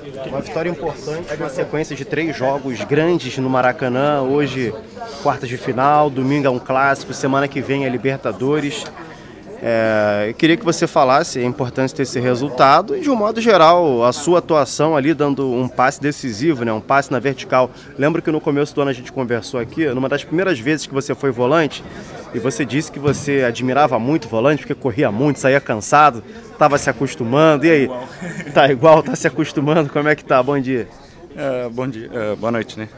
Uma vitória importante, uma sequência de 3 jogos grandes no Maracanã. Hoje, quartas de final, domingo é um clássico, semana que vem é Libertadores. Eu queria que você falasse a importância desse resultado e, de um modo geral, a sua atuação ali dando um passe decisivo, né? Um passe na vertical. Lembro que no começo do ano a gente conversou aqui, numa das primeiras vezes que você foi volante, e você disse que você admirava muito o volante, porque corria muito, saía cansado, estava se acostumando. E aí? Tá igual, tá se acostumando? Como é que tá? Bom dia. Bom dia, boa noite, né?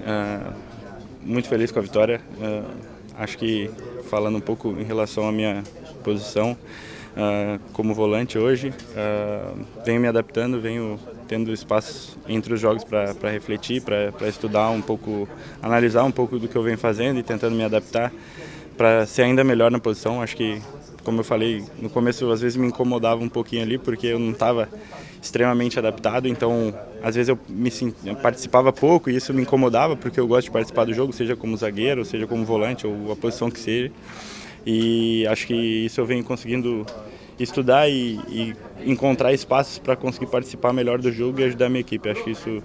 Muito feliz com a vitória. Acho que, falando um pouco em relação à minha posição como volante hoje, venho me adaptando, venho tendo espaço entre os jogos para refletir, para estudar um pouco, analisar um pouco do que eu venho fazendo e tentando me adaptar para ser ainda melhor na posição. Acho que, como eu falei, no começo às vezes me incomodava um pouquinho ali porque eu não estava extremamente adaptado, então às vezes eu participava pouco e isso me incomodava porque eu gosto de participar do jogo, seja como zagueiro, seja como volante ou a posição que seja. E acho que isso eu venho conseguindo estudar e encontrar espaços para conseguir participar melhor do jogo e ajudar a minha equipe. Acho que isso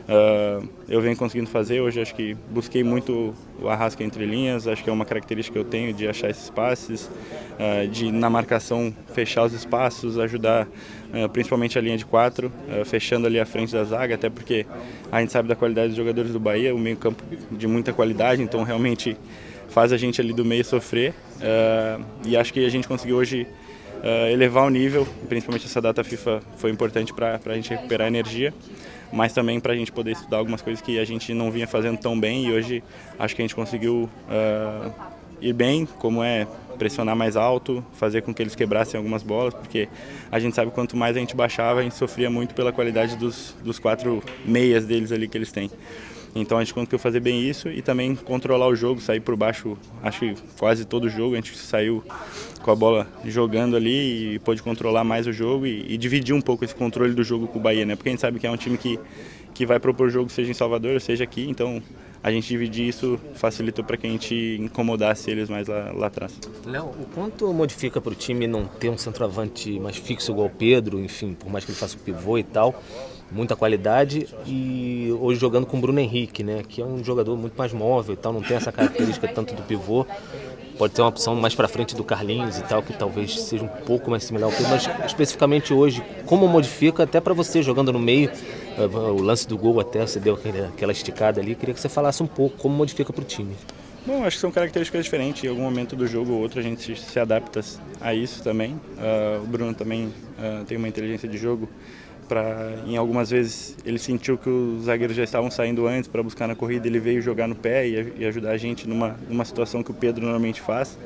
eu venho conseguindo fazer. Hoje acho que busquei muito o arrasca entre linhas, acho que é uma característica que eu tenho de achar esses passes, de na marcação fechar os espaços, ajudar principalmente a linha de 4, fechando ali a frente da zaga, até porque a gente sabe da qualidade dos jogadores do Bahia, o meio campo de muita qualidade, então realmente faz a gente ali do meio sofrer, e acho que a gente conseguiu hoje elevar o nível, principalmente essa data FIFA foi importante para a gente recuperar energia, mas também para a gente poder estudar algumas coisas que a gente não vinha fazendo tão bem e hoje acho que a gente conseguiu ir bem, como é pressionar mais alto, fazer com que eles quebrassem algumas bolas, porque a gente sabe que quanto mais a gente baixava, a gente sofria muito pela qualidade dos 4 meias deles ali que eles têm. Então a gente conseguiu fazer bem isso e também controlar o jogo, sair por baixo, acho que quase todo o jogo, a gente saiu com a bola jogando ali e pôde controlar mais o jogo e dividir um pouco esse controle do jogo com o Bahia, né? Porque a gente sabe que é um time que vai propor jogo seja em Salvador, seja aqui, então a gente dividir isso facilitou para que a gente incomodasse eles mais lá atrás. Léo, o quanto modifica para o time não ter um centroavante mais fixo igual o Pedro, enfim, por mais que ele faça o pivô e tal, muita qualidade, e hoje jogando com o Bruno Henrique, né, que é um jogador muito mais móvel e tal, não tem essa característica tanto do pivô, pode ter uma opção mais para frente do Carlinhos e tal, que talvez seja um pouco mais similar ao Pedro, mas especificamente hoje, como modifica até para você jogando no meio, o lance do gol até, você deu aquela esticada ali, queria que você falasse um pouco como modifica para o time. Bom, acho que são características diferentes, em algum momento do jogo ou outro a gente se adapta a isso também. O Bruno também tem uma inteligência de jogo, em algumas vezes ele sentiu que os zagueiros já estavam saindo antes para buscar na corrida, ele veio jogar no pé e ajudar a gente numa situação que o Pedro normalmente faz.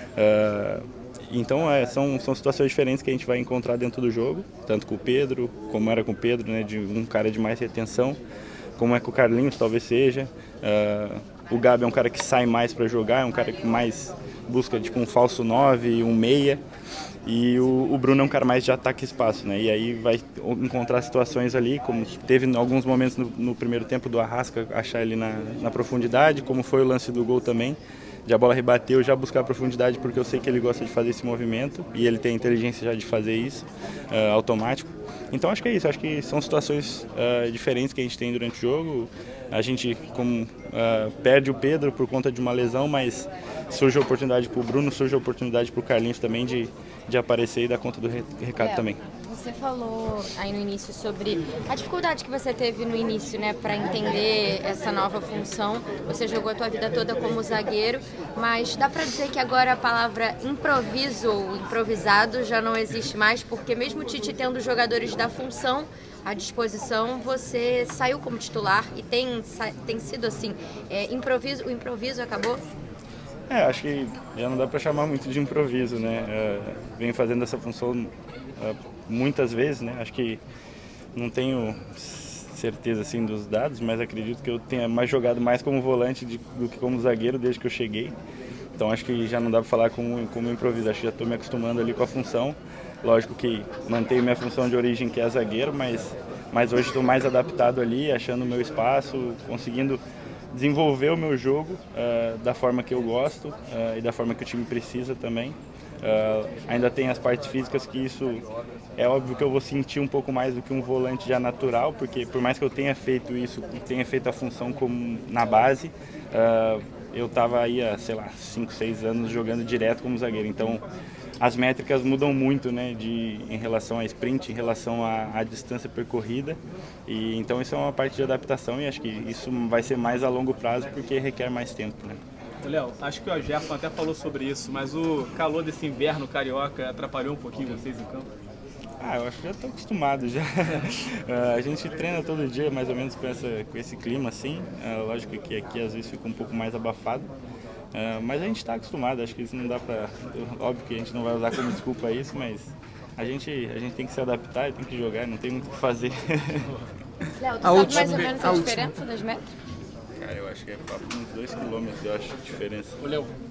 Então são situações diferentes que a gente vai encontrar dentro do jogo, tanto com o Pedro, como era com o Pedro, né, de um cara de mais retenção, como é com o Carlinhos talvez seja. O Gabi é um cara que sai mais para jogar, é um cara que mais busca tipo um falso 9, um meia. E o Bruno é um cara mais de ataque e espaço, né? E aí vai encontrar situações ali, como teve em alguns momentos no primeiro tempo do Arrasca, achar ele na profundidade, como foi o lance do gol também, de a bola rebateu, já buscar a profundidade, porque eu sei que ele gosta de fazer esse movimento, e ele tem a inteligência já de fazer isso, automático. Então acho que é isso, acho que são situações diferentes que a gente tem durante o jogo. A gente perde o Pedro por conta de uma lesão, mas surge a oportunidade para o Bruno, surge a oportunidade para o Carlinhos também de aparecer e dar conta do recado também. Você falou aí no início sobre a dificuldade que você teve no início, né, para entender essa nova função. Você jogou a tua vida toda como zagueiro, mas dá para dizer que agora a palavra improviso ou improvisado já não existe mais, porque mesmo o Tite tendo jogadores da função à disposição, você saiu como titular e tem sido assim. O improviso acabou? Acho que já não dá para chamar muito de improviso, né? Venho fazendo essa função muitas vezes, né? Acho que não tenho certeza assim dos dados, mas acredito que eu tenha jogado mais como volante do que como zagueiro desde que eu cheguei. Então acho que já não dá para falar como improviso. Acho que já estou me acostumando ali com a função. Lógico que mantenho minha função de origem, que é zagueiro, mas hoje estou mais adaptado ali, achando o meu espaço, conseguindo desenvolver o meu jogo da forma que eu gosto e da forma que o time precisa também. Ainda tem as partes físicas que isso é óbvio que eu vou sentir um pouco mais do que um volante já natural, porque por mais que eu tenha feito isso, tenha feito a função como na base, eu estava aí há, sei lá, 5, 6 anos jogando direto como zagueiro, então as métricas mudam muito, né, em relação a sprint, em relação à distância percorrida, e então isso é uma parte de adaptação e acho que isso vai ser mais a longo prazo porque requer mais tempo, né. Léo, acho que o Gerson até falou sobre isso, mas o calor desse inverno carioca atrapalhou um pouquinho vocês em campo? Eu acho que já estou acostumado já. A gente treina todo dia mais ou menos com esse clima assim. Lógico que aqui às vezes fica um pouco mais abafado, mas a gente está acostumado. Acho que isso não dá para... Óbvio que a gente não vai usar como desculpa isso, mas a gente tem que se adaptar e tem que jogar, não tem muito o que fazer. Léo, tu sabe mais ou menos a diferença das métricas? Cara, eu acho que é papo uns 2 km, eu acho, de diferença. Ô, Léo,